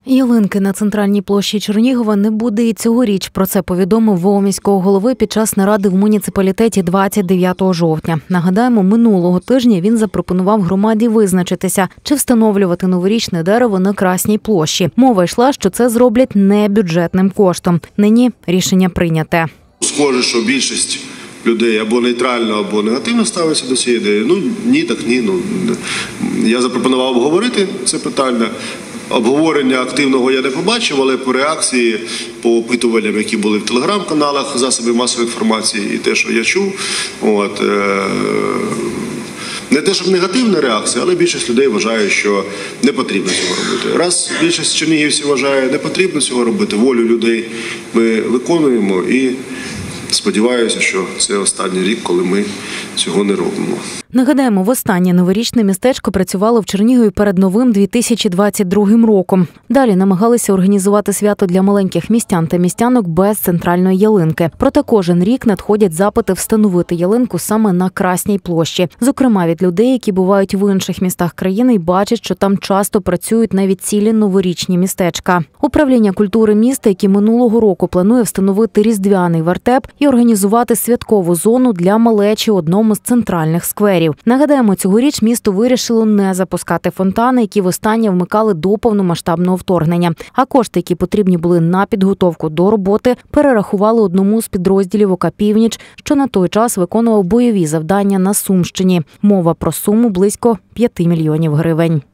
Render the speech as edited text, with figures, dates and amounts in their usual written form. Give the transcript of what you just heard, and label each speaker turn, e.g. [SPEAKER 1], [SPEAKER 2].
[SPEAKER 1] Ялинки на центральній площі Чернігова не буде і цьогоріч. Про це повідомив ВО міського голови під час наради в муніципалітеті 29 жовтня. Нагадаємо, минулого тижня він запропонував громаді визначитися, чи встановлювати новорічне дерево на Красній площі. Мова йшла, що це зроблять не бюджетним коштом. Нині рішення прийняте.
[SPEAKER 2] Схоже, що більшість людей або нейтрально, або негативно ставиться до цієї ідеї. Ні, так ні. Я запропонував обговорити це питання. Обговорення активного я не побачив, але по реакції, по опитуванням, які були в телеграм-каналах, засобів масової інформації, і те, що я чув, не те, щоб негативна реакція, але більшість людей вважає, що не потрібно цього робити. Раз більшість чернігівців вважає, не потрібно цього робити, волю людей ми виконуємо і сподіваюся, що це останній рік, коли ми цього не робимо.
[SPEAKER 1] Нагадаємо, востаннє новорічне містечко працювало в Чернігові перед новим 2022 роком. Далі намагалися організувати свято для маленьких містян та містянок без центральної ялинки. Проте кожен рік надходять запити встановити ялинку саме на Красній площі. Зокрема, від людей, які бувають в інших містах країни і бачать, що там часто працюють навіть цілі новорічні містечка. Управління культури міста, яке минулого року планує встановити різдвяний вертеп і організувати святкову зону для малечі у одному з центральних скверів. Нагадаємо, цьогоріч місто вирішило не запускати фонтани, які востаннє вмикали до повномасштабного вторгнення. А кошти, які потрібні були на підготовку до роботи, перерахували одному з підрозділів ОК «Північ», що на той час виконував бойові завдання на Сумщині. Мова про суму близько 5 мільйонів гривень.